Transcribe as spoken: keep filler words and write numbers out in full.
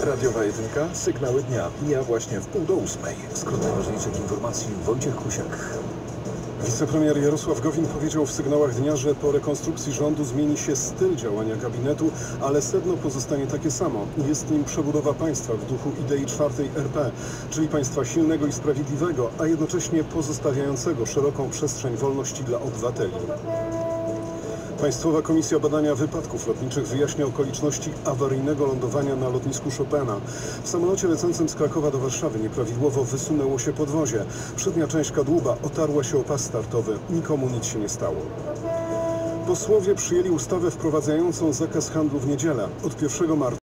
Radiowa jedynka, sygnały dnia. Mija właśnie w pół do ósmej. Skrót najważniejszych informacji, Wojciech Kusiak. Wicepremier Jarosław Gowin powiedział w sygnałach dnia, że po rekonstrukcji rządu zmieni się styl działania gabinetu, ale sedno pozostanie takie samo. Jest nim przebudowa państwa w duchu idei czwartej R P, czyli państwa silnego i sprawiedliwego, a jednocześnie pozostawiającego szeroką przestrzeń wolności dla obywateli. Państwowa Komisja Badania Wypadków Lotniczych wyjaśnia okoliczności awaryjnego lądowania na lotnisku Chopina. W samolocie lecącym z Krakowa do Warszawy nieprawidłowo wysunęło się podwozie. Przednia część kadłuba otarła się o pas startowy. Nikomu nic się nie stało. Posłowie przyjęli ustawę wprowadzającą zakaz handlu w niedzielę. Od pierwszego marca